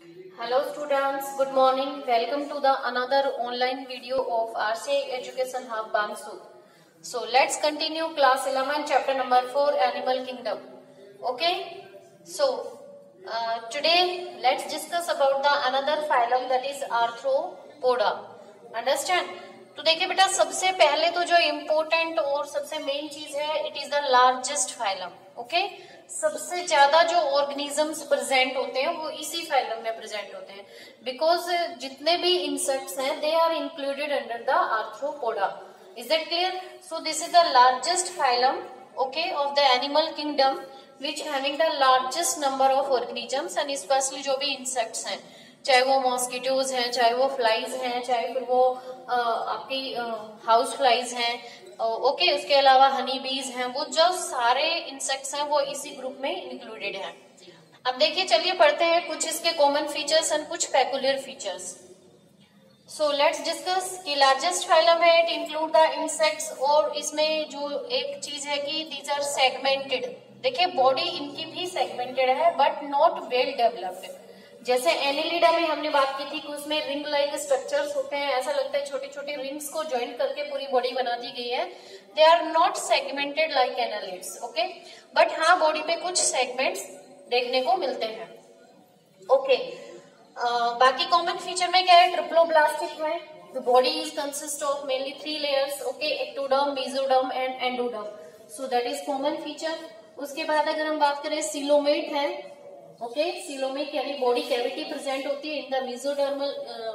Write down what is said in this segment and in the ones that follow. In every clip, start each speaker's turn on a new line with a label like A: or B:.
A: Hello students, good morning. Welcome to the another online video of RCA Education Hub Bangsu. So let's continue class 11 chapter number 4 Animal Kingdom. Okay. So today let's discuss about the another phylum that is Arthropoda. Understand? तो देखिए बेटा सबसे पहले तो जो important और सबसे main चीज है it is the largest phylum. Okay, सबसे ज्यादा जो ऑर्गेनिजम्स प्रेजेंट होते हैं वो इसी फाइलम में प्रेजेंट होते हैं बिकॉज जितने भी इंसेक्ट्स हैं they are included under the Arthropoda. Is that clear? So this is the largest phylum okay of the animal kingdom which having the largest number of organisms and specially जो भी insects हैं, चाहे वो mosquitoes हैं, चाहे वो flies हैं, चाहे फिर वो आपकी हाउस फ्लाइज हैं, ओके, उसके अलावा हनी बीज हैं, वो जो सारे इंसेक्ट्स हैं वो इसी ग्रुप में इंक्लूडेड हैं. अब देखिए चलिए पढ़ते हैं कुछ इसके कॉमन फीचर्स एंड कुछ peculiar features. So let's discuss कि लार्जेस्ट फाइलम है इट इंक्लूड द इंसेक्ट्स और इसमें जो एक चीज है कि दीज आर सेगमेंटेड. देखिए बॉडी इनकी भी सेगमेंटेड है बट नॉट वेल डेवलप्ड. जैसे एनिलिडा में हमने बात की थी कि उसमें रिंग लाइक स्ट्रक्चर्स होते हैं, ऐसा लगता है छोटी छोटी रिंग्स को ज्वाइन करके पूरी बॉडी बना दी गई है. They are not segmented like annelids. Okay, but हाँ बॉडी पे कुछ सेगमेंट्स देखने को मिलते हैं. ओके, बाकी कॉमन फीचर में क्या है? ट्रिप्लोब्लास्टिक है. The body is consist of mainly 3 layers. Okay, ectoderm, mesoderm and endoderm. So that is common feature. उसके बाद अगर हम बात करें सीलोमेट है. ओके, सीलोमेट यानी बॉडी कैविटी प्रेजेंट होती है in the mesodermal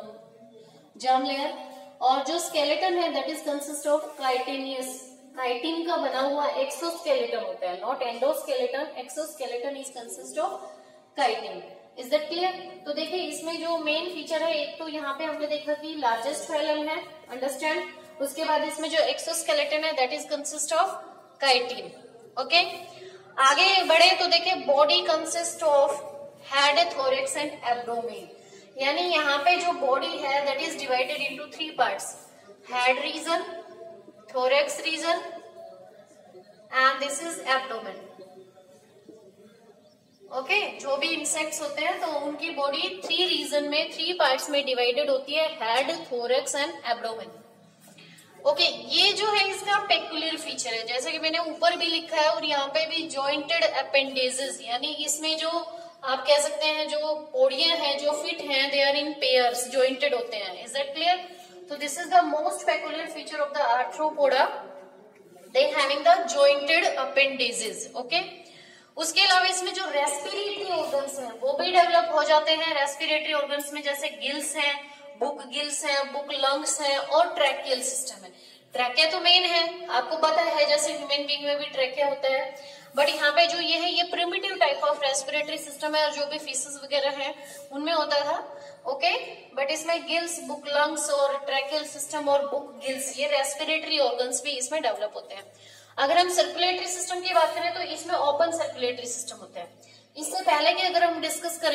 A: germ layer. और जो स्केलेटन है that is consist of chitinous. Chitin का बना हुआ एक्सोस्केलेटन होता है, not endoskeleton. Exoskeleton is consist of chitin. Is that clear? तो देखिए इसमें जो मेन फीचर है, एक तो यहाँ पे हमने देखा कि लार्जेस्ट फाइलम है. अंडरस्टैंड? उसके बाद इसमें जो एक्सोस्केलेटन है that is consist of chitin. Okay, आगे बढ़े तो देखिए body consist of head, thorax and abdomen. यानी यहाँ पे जो बॉडी है that is divided into 3 parts. Head region, thorax region and this is abdomen. Okay, जो भी इंसेक्ट्स होते हैं तो उनकी बॉडी 3 रीजन में 3 पार्ट्स में डिवाइडेड होती है. Head, thorax and abdomen. Okay, ये जो है इसका पेकुलियर फीचर है, जैसे कि मैंने ऊपर भी लिखा है और यहाँ पे भी जॉइंटेड अपेंडेजेस. यानी इसमें जो आप कह सकते हैं जो पोड़ियां हैं जो फिट हैं they are in pairs, jointed होते हैं. Is that clear? तो this is the most peculiar feature of the Arthropoda, they having the jointed appendages. Okay, उसके अलावा इसमें जो रेस्पिरेटरी ऑर्गन्स हैं वो भी डेवलप हो जाते हैं. रेस्पिरेटरी ऑर्गन्स में जैसे गिल्स हैं, बुक गिल्स हैं, बुक लंग्स हैं और ट्रैकियल सिस्टम है. ट्रैकिया तो मेन है, आपको पता है जैसे ह्यूमन बीइंग में भी ट्रैकिया होता है. बट यहाँ पे जो ये है ये primitive type of respiratory system है और जो भी फिशेस वगैरह है उनमें होता था. ओके, बट इसमें गिल्स, बुक लंग्स और ट्रैकियल सिस्टम और बुक गिल्स ये रेस्पिरेटरी ऑर्गन्स भी इसमें डेवलप होते हैं. अगर हम सर्कुलेटरी सिस्टम की बात करें तो इसमें ओपन सर्कुलेटरी सिस्टम होता है. इससे पहले कि अगर हम डिस्कस करें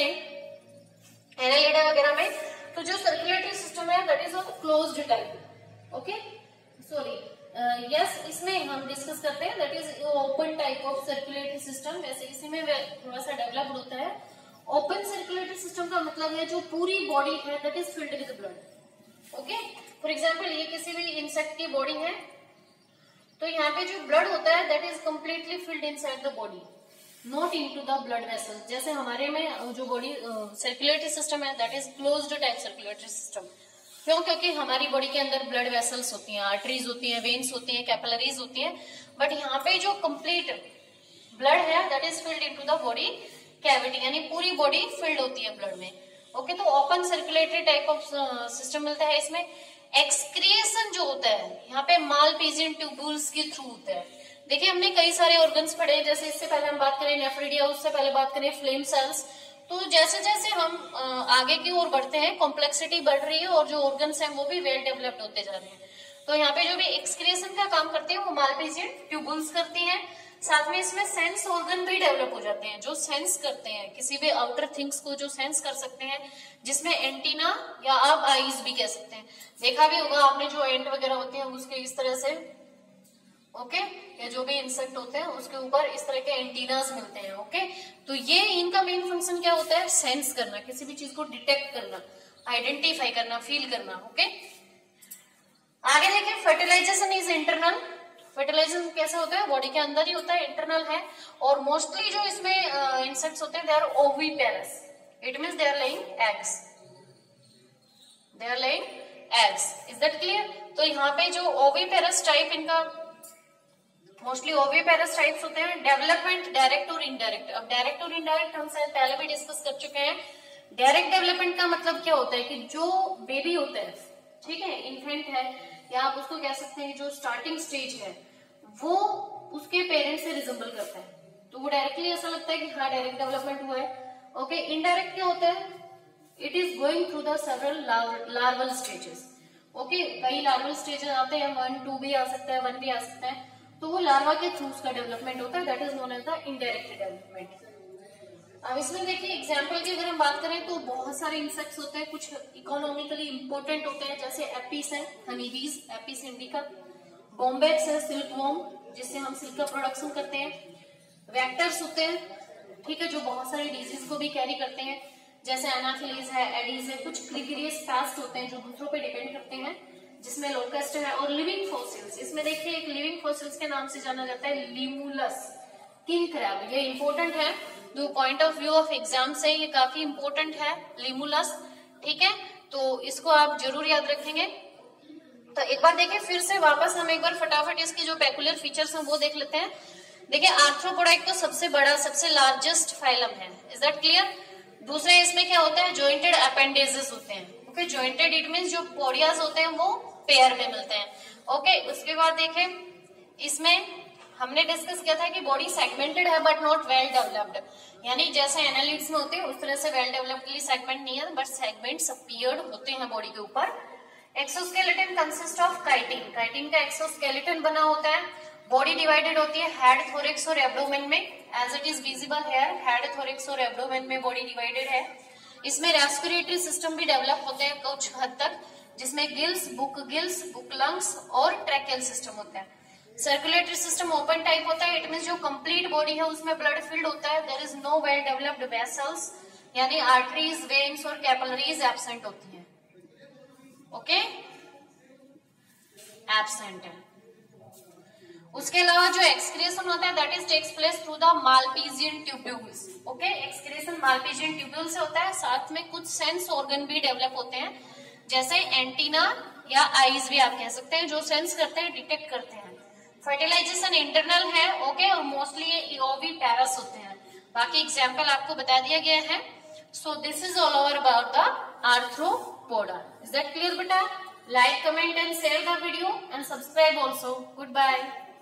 A: एनालिडा वगैरह में तो जो सर्कुलेटरी सिस्टम है that is of closed type. Okay, sorry, yes, इसमें हम डिस्कस करते हैं that is open type of circulatory system. वैसे इसी में थोड़ा सा डेवलप्ड होता है. ओपन सर्कुलेटरी सिस्टम का मतलब है जो पूरी बॉडी है that is filled with blood. Okay, for example ये किसी भी इंसेक्ट की बॉडी है तो यहाँ पे जो ब्लड होता है that is completely filled inside the body, not into the blood vessel. जैसे हमारे में जो बॉडी सर्कुलेटरी सिस्टम है that is closed type circulatory system. क्यों? क्योंकि हमारी बॉडी के अंदर ब्लड वेसल्स होती हैं, आर्टरीज होती हैं, वेन्स होती हैं, कैपिलरीज होती हैं. बट यहाँ पे जो कंप्लीट ब्लड है that is filled into the body cavity, यानी पूरी बॉडी फिल्ड होती है ब्लड में. ओके, तो open circulatory type of system मिलता है. इसमें एक्सक्रिएशन जो होता है यहाँ पे मालपीजियन ट्यूबुल्स के थ्रू होता है. देखिए हमने कई सारे ऑर्गन्स पढ़े, जैसे इससे पहले हम बात करें नेफ्रिडिया, उससे पहले बात करें फ्लेम सेल्स. तो जैसे जैसे हम आगे की ओर बढ़ते हैं कॉम्प्लेक्सिटी बढ़ रही है और जो ऑर्गन्स हैं वो भी वेल डेवलप्ड होते जा रहे हैं. तो यहाँ पे जो भी एक्सक्रिएशन का काम करते हैं वो मालपीजियन ट्यूबुल्स करती हैं. साथ में इसमें सेंस ऑर्गन भी डेवलप हो जाते हैं जो सेंस करते हैं किसी भी आउटर थिंग्स को, जो सेंस कर सकते हैं, जिसमें एंटीना या आप आईज भी कह सकते हैं. देखा भी होगा आपने जो एंट वगैरह होते हैं उसके इस तरह से ओके, या जो भी इंसेक्ट होते हैं उसके ऊपर इस तरह के एंटीनास मिलते हैं। ओके, तो ये इनका मेन फंक्शन क्या होता है? सेंस करना, किसी भी चीज को डिटेक्ट करना, आइडेंटिफाई करना, फील करना। ओके, आगे देखिए, फर्टिलाइजेशन इज इंटरनल। फर्टिलाइजेशन कैसे होता है? बॉडी के अंदर ही होता है, इंटरनल है। और मोस्टली जो इसमें इंसेक्ट्स होते हैं they are oviparous, it means they are laying eggs, they are laying eggs. Is that clear? तो यहाँ पे जो ओविपेरस टाइप, इनका मोस्टली ओविपेरस टाइप्स होते हैं। डेवलपमेंट डायरेक्ट और इनडायरेक्ट। अब डायरेक्ट और इनडायरेक्ट हम शायद पहले भी डिस्कस कर चुके हैं। डायरेक्ट डेवलपमेंट का मतलब क्या होता है कि जो बेबी होता है, ठीक है, इन्फेंट है, या आप उसको कह सकते हैं जो स्टार्टिंग स्टेज है, वो उसके पेरेंट्स से रिजेंबल करता है, तो वो डायरेक्टली ऐसा लगता है कि हाँ डायरेक्ट डेवलपमेंट हुआ है। ओके, इनडायरेक्ट क्या होता है? It is going through the several larval stages. Okay, कई लार्वल स्टेजेस आते हैं, 1, 2 भी आ सकता है, 1 भी आ सकता है, तो वो लार्वा के थ्रू उसका डेवलपमेंट होता है, that is known as the indirect development. अब इसमें देखिए एग्जाम्पल की अगर हम बात करें तो बहुत सारे इंसेक्ट्स होते हैं, कुछ इकोनॉमिकली इंपोर्टेंट होते हैं, जैसे एपिस है, हनीबीज, एपिस इंडिका, बॉम्बेक्स है, सिल्कवॉर्म, जिससे हम सिल्क का प्रोडक्शन करते हैं, वेक्टर्स होते हैं, ठीक है, जो बहुत सारे डिजीज को भी कैरी करते हैं, जैसे एनाफिलीज है, एडीज है, कुछ ग्रिगरियस पेस्ट होते हैं जो दूसरों पे डिपेंड करते हैं, जिसमें लोकस्ट है, और लिविंग फॉसिल्स। इसमें देखिए एक लिविंग फॉसिल्स के नाम से जाना जाता है लिमुलस किंग क्रैब, ये इंपॉर्टेंट है, जो point of view of exam से ये काफी इंपॉर्टेंट है, लिमुलस, ठीक है, तो इसको आप जरूर याद रखेंगे। तो एक बार देखिए फिर से वापस हम एक बार फटाफट इसके जो पेकुलियर फीचर्स हैं वो देख लेते हैं। देखिए आर्थ्रोपोडा एक तो सबसे बड़ा, सबसे लार्जेस्ट फाइलम है, इज दैट क्लियर? दूसरे इसमें क्या होता है? जॉइंटेड अपेंडेजेस होते हैं। ओके, जॉइंटेड इट मींस जो पोडियाज होते हैं वो पेयर में मिलते हैं। ओके, उसके बाद देखें इसमें हमने डिस्कस किया था कि बॉडी सेगमेंटेड है बट नॉट वेल डेवलप्ड, यानी जैसे एनालिड्स में होते हैं उस तरह से वेल डेवलप्ड सेगमेंट नहीं है, बट सेगमेंट्स अपीयर्ड होते हैं बॉडी के ऊपर। Exoskeleton consist of chitin, chitin का एक्सोस्केलेटन बना होता है। बॉडी डिवाइडेड होती है हेड, थोरेक्स और एब्डोमेन में, as it is visible here, head, thorax और एब्डोमेन में बॉडी डिवाइडेड है। इसमें रेस्पिरेटरी सिस्टम भी डेवलप होते हैं कुछ हद तक, जिसमें गिल्स, बुक लंग्स और ट्रैकियल सिस्टम होता है। सर्कुलेटरी सिस्टम ओपन टाइप होता है, इट मींस जो कंप्लीट बॉडी है उसमें ब्लड फिल्ड होता है। There is no well developed vessels, यानी आर्टरीज, वेन्स और कैपिलरीज एब्सेंट होती हैं। ओके, एब्सेंट है। उसके अलावा जो एक्सक्रीशन होता है that is takes place through the Malpighian tubules. Okay, excretion Malpighian tubule से होता है, साथ में कुछ सेंस ऑर्गन भी डेवलप होते हैं, जैसे एंटीना या आईज भी आप कह सकते हैं, जो सेंस करते हैं, डिटेक्ट करते हैं। फर्टिलाइजेशन इंटरनल है, ओके, और मोस्टली ये ओविपेरस होते हैं। बाकी एग्जाम्पल आपको बता दिया गया है। So this is all over about the Arthropoda. Is that clear बेटा? Like, comment and share the video and subscribe also. Goodbye.